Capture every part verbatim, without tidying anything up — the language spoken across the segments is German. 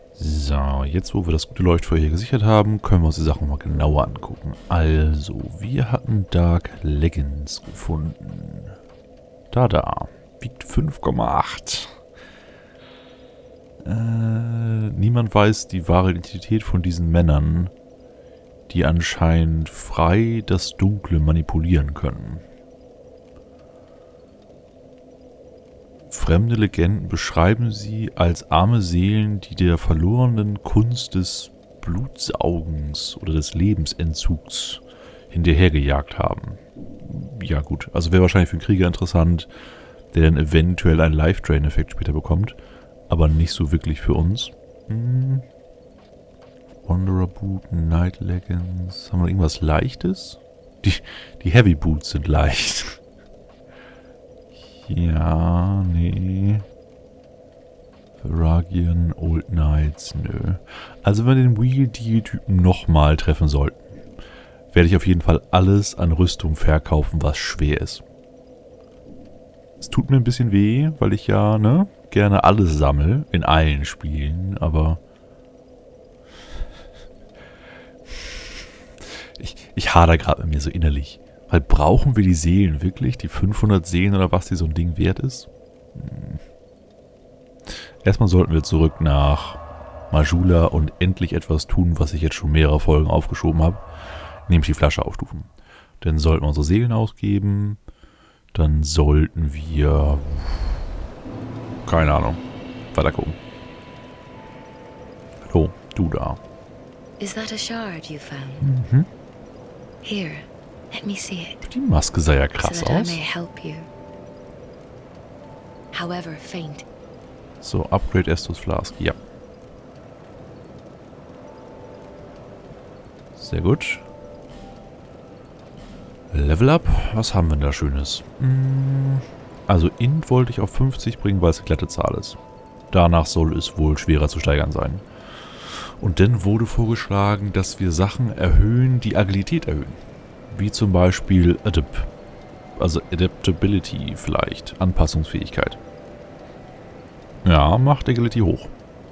So, jetzt wo wir das gute Leuchtfeuer hier gesichert haben, können wir uns die Sachen mal genauer angucken. Also, wir hatten Dark Leggings gefunden. Da, da. Wiegt fünf Komma acht. Äh, niemand weiß die wahre Identität von diesen Männern, die anscheinend frei das Dunkle manipulieren können. Fremde Legenden beschreiben sie als arme Seelen, die der verlorenen Kunst des Blutsaugens oder des Lebensentzugs hinterhergejagt haben. Ja gut, also wäre wahrscheinlich für einen Krieger interessant, der dann eventuell einen Life-Drain-Effekt später bekommt, aber nicht so wirklich für uns. Hm. Wanderer Boot, Night Leggings. Haben wir irgendwas Leichtes? Die, die Heavy Boots sind leicht. Ja, nee. Varagian, Old Knights, nö. Also wenn wir den Wheel Deal-Typen nochmal treffen sollten, werde ich auf jeden Fall alles an Rüstung verkaufen, was schwer ist. Es tut mir ein bisschen weh, weil ich ja, ne, gerne alles sammle, in allen Spielen, aber ich, ich hader gerade mit mir so innerlich. Weil brauchen wir die Seelen wirklich? Die fünfhundert Seelen oder was die so ein Ding wert ist? Hm. Erstmal sollten wir zurück nach Majula und endlich etwas tun, was ich jetzt schon mehrere Folgen aufgeschoben habe. Nämlich die Flasche aufstufen. Dann sollten wir unsere Seelen ausgeben. Dann sollten wir... Keine Ahnung. Weiter gucken. Hallo, du da. Is that a shard you found? Mhm. Here. Let me see it. Die Maske sah ja krass so that I aus. may help you. However faint. So, Upgrade Estus Flask. Ja. Sehr gut. Level Up. Was haben wir denn da Schönes? Also Int wollte ich auf fünfzig bringen, weil es eine glatte Zahl ist. Danach soll es wohl schwerer zu steigern sein. Und dann wurde vorgeschlagen, dass wir Sachen erhöhen, die Agilität erhöhen. Wie zum Beispiel Adapt. Also Adaptability vielleicht. Anpassungsfähigkeit. Ja, macht Agility hoch.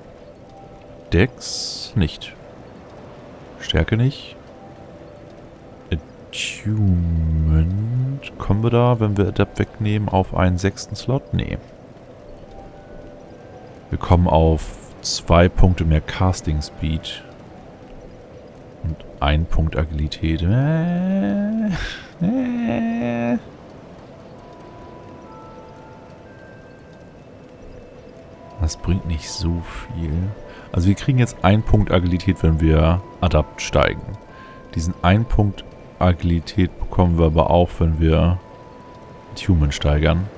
Dex nicht. Stärke nicht. Attunement. Kommen wir da, wenn wir Adapt wegnehmen, auf einen sechsten Slot? Nee. Wir kommen auf zwei Punkte mehr Casting Speed. Und ein Punkt Agilität. Äh, äh. Das bringt nicht so viel. Also wir kriegen jetzt einen Punkt Agilität, wenn wir Adapt steigen. Diesen einen Punkt Agilität bekommen wir aber auch, wenn wir Human steigern.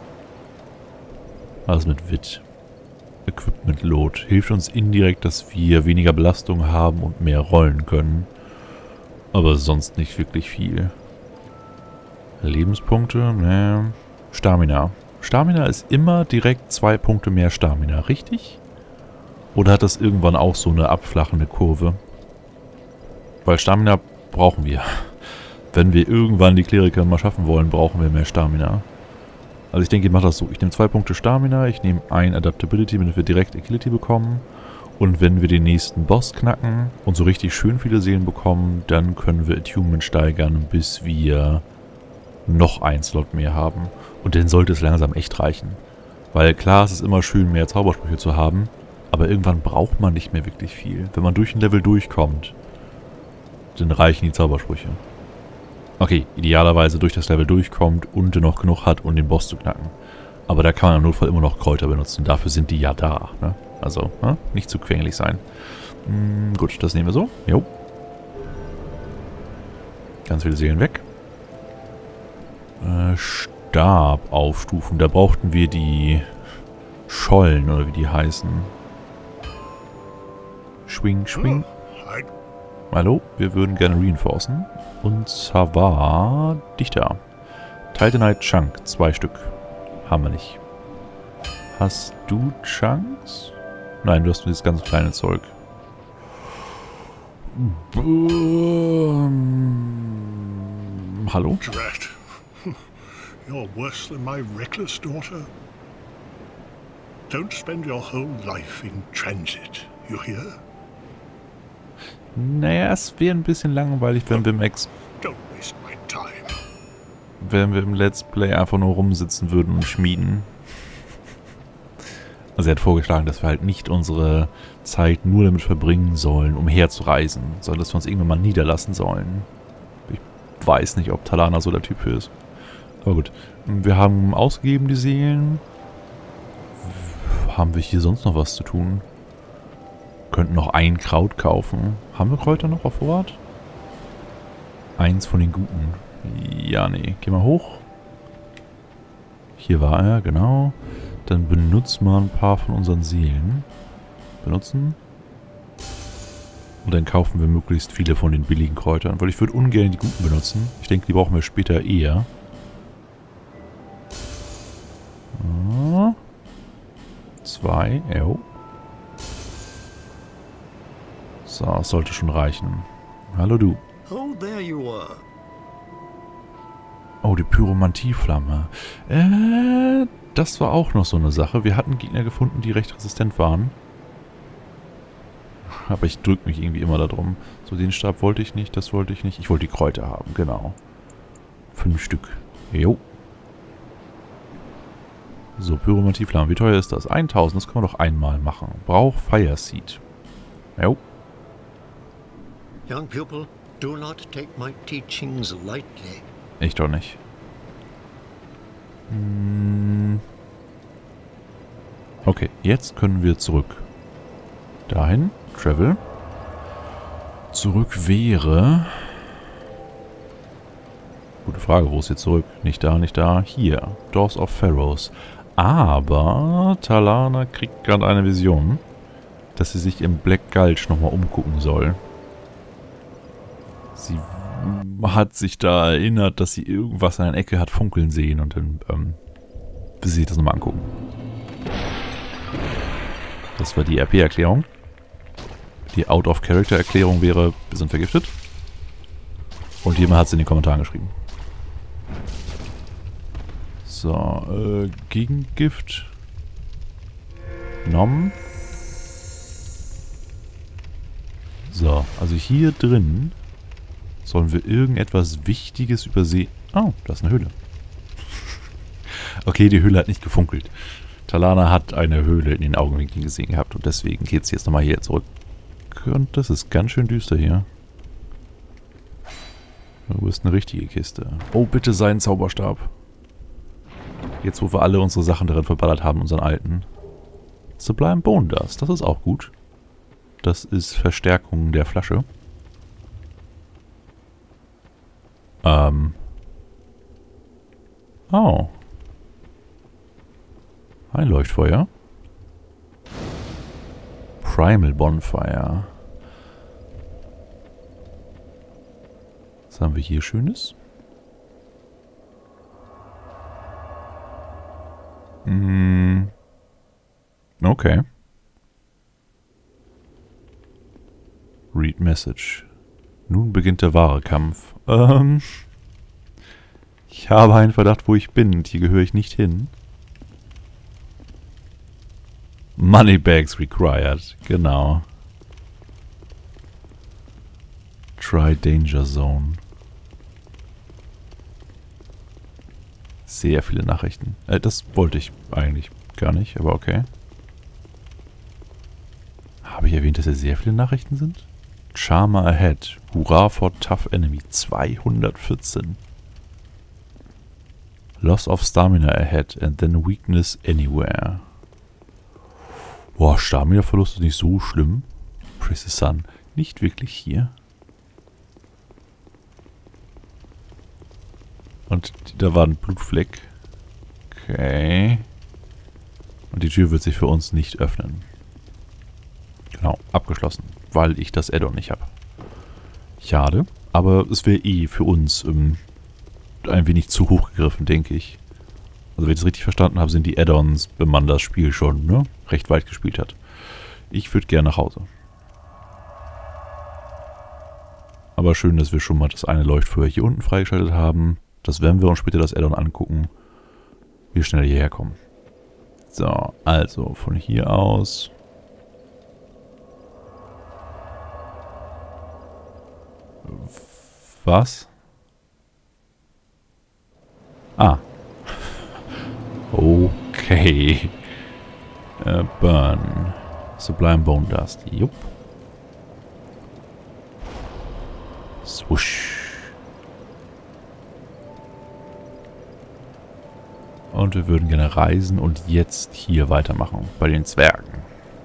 Was mit Wit? Equipment Load. Hilft uns indirekt, dass wir weniger Belastung haben und mehr rollen können. Aber sonst nicht wirklich viel. Lebenspunkte? Ne. Stamina. Stamina ist immer direkt zwei Punkte mehr Stamina, richtig? Oder hat das irgendwann auch so eine abflachende Kurve? Weil Stamina brauchen wir. Wenn wir irgendwann die Kleriker mal schaffen wollen, brauchen wir mehr Stamina. Also ich denke, ich mache das so. Ich nehme zwei Punkte Stamina, ich nehme ein Adaptability, damit wir direkt Agility bekommen. Und wenn wir den nächsten Boss knacken und so richtig schön viele Seelen bekommen, dann können wir Attunement steigern, bis wir noch einen Slot mehr haben. Und dann sollte es langsam echt reichen. Weil klar, es ist immer schön, mehr Zaubersprüche zu haben, aber irgendwann braucht man nicht mehr wirklich viel. Wenn man durch ein Level durchkommt, dann reichen die Zaubersprüche. Okay, idealerweise durch das Level durchkommt und noch genug hat, um den Boss zu knacken. Aber da kann man im Notfall immer noch Kräuter benutzen. Dafür sind die ja da. Ne? Also, ne? Nicht zu quengelig sein. Hm, gut, das nehmen wir so. Jo. Ganz viele Seelen weg. Äh, Stab aufstufen. Da brauchten wir die Schollen, oder wie die heißen. Schwing, schwing. Hallo, wir würden gerne reinforcen. Und Savar, Dichter. Titanite Chunk, zwei Stück. Haben wir nicht. Hast du Chunks? Nein, du hast nur dieses ganz kleine Zeug. Ähm, hallo? Drat. You're worse than my reckless daughter. Don't spend your whole life in transit. You hear? Naja, es wäre ein bisschen langweilig, wenn wir im Ex Don't waste my time. wenn wir im Let's Play einfach nur rumsitzen würden und schmieden. Also er hat vorgeschlagen, dass wir halt nicht unsere Zeit nur damit verbringen sollen, umherzureisen, sondern dass wir uns irgendwann mal niederlassen sollen. Ich weiß nicht, ob Talana so der Typ für ist. Aber gut. Wir haben ausgegeben die Seelen. Haben wir hier sonst noch was zu tun? Könnten noch ein Kraut kaufen. Haben wir Kräuter noch auf Vorrat? Eins von den guten. Ja, nee. Geh mal hoch. Hier war er, genau. Dann benutzt mal ein paar von unseren Seelen. Benutzen. Und dann kaufen wir möglichst viele von den billigen Kräutern. Weil ich würde ungern die guten benutzen. Ich denke, die brauchen wir später eher. Ah. Zwei. Oh. So, das sollte schon reichen. Hallo du. Oh, there you are. Oh, die Pyromantieflamme. Äh, das war auch noch so eine Sache. Wir hatten Gegner gefunden, die recht resistent waren. Aber ich drücke mich irgendwie immer da drum. So, den Stab wollte ich nicht, das wollte ich nicht. Ich wollte die Kräuter haben, genau. Fünf Stück. Jo. So, Pyromantieflamme. Wie teuer ist das? eintausend, das können wir doch einmal machen. Brauch Fire Seed. Jo. Young pupil, do not take my teachings lightly. Ich doch nicht. Hm. Okay, jetzt können wir zurück. Dahin. Travel. Zurück wäre... Gute Frage, wo ist jetzt zurück? Nicht da, nicht da. Hier. Doors of Pharaohs. Aber Talana kriegt gerade eine Vision, dass sie sich im Black Gulch nochmal umgucken soll. Sie hat sich da erinnert, dass sie irgendwas in einer Ecke hat funkeln sehen und dann ähm, will sie sich das nochmal angucken. Das war die R P-Erklärung. Die Out-of-Character-Erklärung wäre, wir sind vergiftet. Und jemand hat es in den Kommentaren geschrieben. So, äh, Gegengift. Nom. So, also hier drin sollen wir irgendetwas Wichtiges übersehen. Oh, da ist eine Höhle. Okay, die Höhle hat nicht gefunkelt. Talana hat eine Höhle in den Augenwinkeln gesehen gehabt und deswegen geht es jetzt nochmal hier zurück. Und das ist ganz schön düster hier. Du bist eine richtige Kiste. Oh, bitte sei ein Zauberstab. Jetzt, wo wir alle unsere Sachen darin verballert haben, unseren alten. Sublime Bone Dust, das ist auch gut. Das ist Verstärkung der Flasche. Ähm. Oh. Ein Leuchtfeuer. Primal Bonfire. Was haben wir hier Schönes? Hm. Okay. Read Message. Nun beginnt der wahre Kampf. Ähm. Ich habe einen Verdacht, wo ich bin und hier gehöre ich nicht hin. Moneybags required. Genau. Try Danger Zone. Sehr viele Nachrichten. Äh, das wollte ich eigentlich gar nicht, aber okay. Habe ich erwähnt, dass hier sehr viele Nachrichten sind? Charmer ahead. Hurra for tough enemy. zweihundertvierzehn. Loss of stamina ahead and then weakness anywhere. Boah, Stamina-Verlust ist nicht so schlimm. Praise the Sun. Nicht wirklich hier. Und da war ein Blutfleck. Okay. Und die Tür wird sich für uns nicht öffnen. Genau, abgeschlossen. Weil ich das Add-on nicht habe. Schade. Aber es wäre eh für uns ähm, ein wenig zu hoch gegriffen, denke ich. Also wenn ich es richtig verstanden habe, sind die Add-ons, wenn man das Spiel schon ne, recht weit gespielt hat. Ich würde gerne nach Hause. Aber schön, dass wir schon mal das eine Leuchtfeuer hier unten freigeschaltet haben. Das werden wir uns später das Add-on angucken, wie wir schneller hierher kommen. So, also von hier aus Was? Ah. Okay. Äh, burn. Sublime Bone Dust. Jupp. Swoosh. Und wir würden gerne reisen und jetzt hier weitermachen. Bei den Zwergen.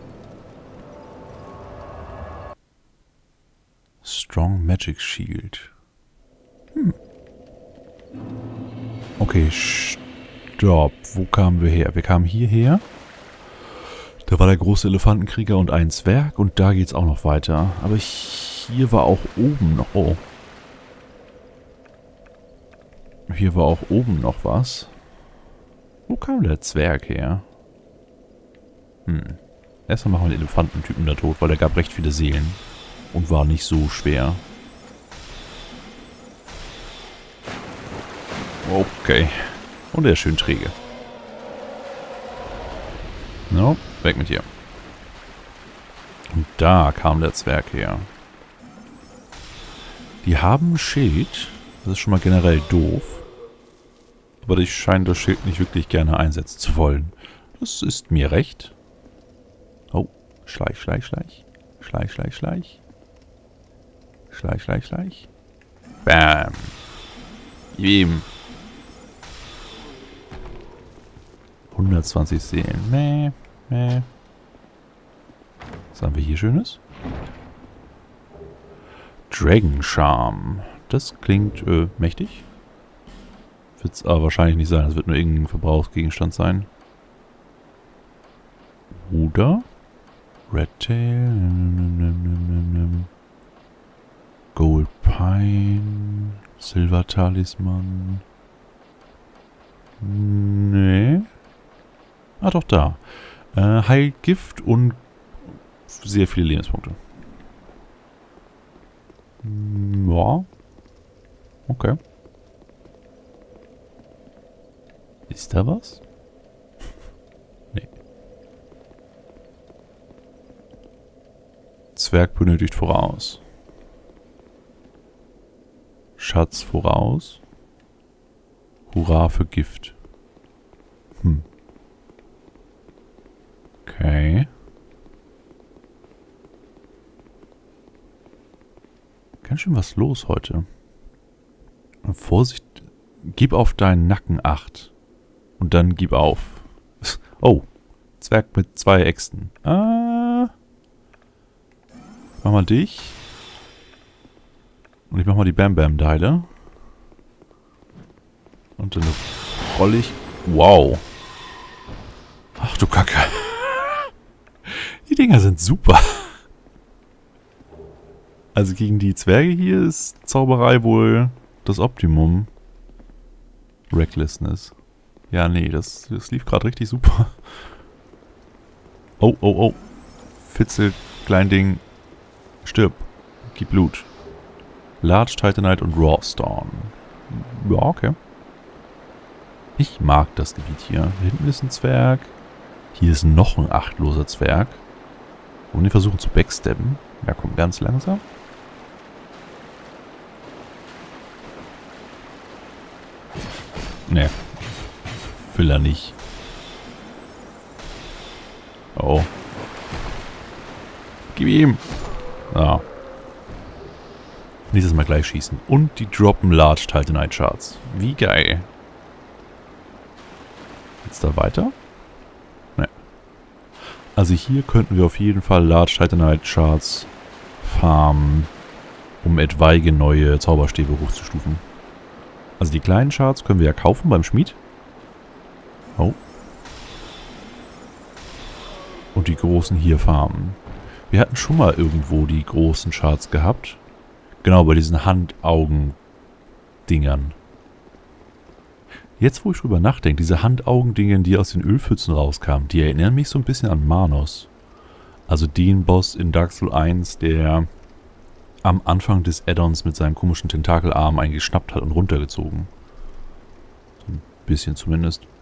Strong Magic Shield. Hm. Okay, stopp. Wo kamen wir her? Wir kamen hierher. Da war der große Elefantenkrieger und ein Zwerg. Und da geht's auch noch weiter. Aber hier war auch oben noch... Oh. Hier war auch oben noch was. Wo kam der Zwerg her? Hm. Erstmal machen wir den Elefantentypen da tot, weil er gab recht viele Seelen. Und war nicht so schwer. Okay. Und er ist schön träge. No, weg mit dir. Und da kam der Zwerg her. Die haben ein Schild. Das ist schon mal generell doof. Aber ich scheine das Schild nicht wirklich gerne einsetzen zu wollen. Das ist mir recht. Oh, schleich, schleich, schleich. Schleich, schleich, schleich. Schleich, schleich, schleich. Bam. Ihm. hundertzwanzig Seelen. Mäh, mäh. Was haben wir hier Schönes? Dragon Charm. Das klingt äh, mächtig. Wird es aber wahrscheinlich nicht sein. Das wird nur irgendein Verbrauchsgegenstand sein. Oder? Red Tail. Gold Pine. Silver Talisman. Nee. Ah, doch da. Äh, heilt Gift und sehr viele Lebenspunkte. Ja. Okay. Ist da was? Nee. Zwerg benötigt voraus. Schatz voraus. Hurra für Gift. Hm. Okay. Ganz schön was los heute. Vorsicht. Gib auf deinen Nacken acht. Und dann gib auf. Oh. Zwerg mit zwei Äxten. Ah. Ich mach mal dich. Und ich mach mal die Bam-Bam-Teile. Und dann roll ich. Wow. Ach du Kacke. Die Dinger sind super. Also gegen die Zwerge hier ist Zauberei wohl das Optimum. Recklessness. Ja, nee, das, das lief gerade richtig super. Oh, oh, oh. Fitzel, Kleinding. Stirb. Gib Blut. Large Titanite und Raw Storm. Ja, okay. Ich mag das Gebiet hier. Hier hinten ist ein Zwerg. Hier ist noch ein achtloser Zwerg. Und die versuchen zu backstabben. Ja, komm, ganz langsam. Ne. Will er nicht. Oh. Gib ihm. Ah. Nächstes Mal gleich schießen. Und die droppen Large Titanite Shards. Wie geil. Geht's da weiter? Ne. Also hier könnten wir auf jeden Fall Large Titanite Shards farmen, um etwaige neue Zauberstäbe hochzustufen. Also die kleinen Shards können wir ja kaufen beim Schmied. Oh. Und die großen hier farmen. Wir hatten schon mal irgendwo die großen Shards gehabt. Genau, bei diesen Hand-Augen-Dingern. Jetzt, wo ich drüber nachdenke, diese Hand-Augen-Dingern, die aus den Ölpfützen rauskamen, die erinnern mich so ein bisschen an Manos. Also den Boss in Dark Souls eins, der am Anfang des Add-ons mit seinem komischen Tentakelarm einen geschnappt hat und runtergezogen. So ein bisschen zumindest.